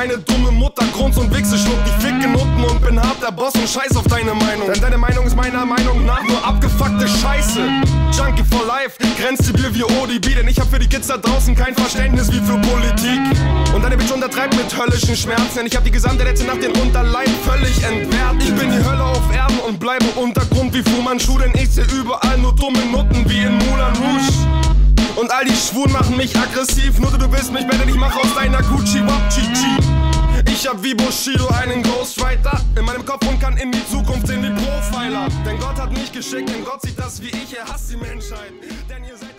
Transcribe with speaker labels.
Speaker 1: deine dumme Mutter grunzt und Wichse schluckt. Ich fick Nutten und bin hart der Boss und scheiß auf deine Meinung. Denn deine Meinung ist meiner Meinung nach nur abgefuckte Scheiße. Junkie for life, grenzdebil wie ODB. Denn ich hab für die Kids da draußen kein Verständnis wie für Politik. Und deine Bitch untertreibt mit höllischen Schmerzen. Denn ich hab die gesamte letzte Nacht den Unterleib völlig entwehrt. Ich bin die Hölle auf Erden und bleibe Untergrund wie Fu Manchu. Denn ich seh überall nur dumme Nutten wie in Moulin Rouge. Und all die Schwulen machen mich aggressiv. Nur du willst mich besser, ich mach aus deiner Gucci Wapchichi. Ich hab wie Bushido einen Ghostwriter in meinem Kopf und kann in die Zukunft sehen wie Profiler. Denn Gott hat mich geschickt, denn Gott sieht das wie ich, er hasst die Menschheit. Denn ihr seid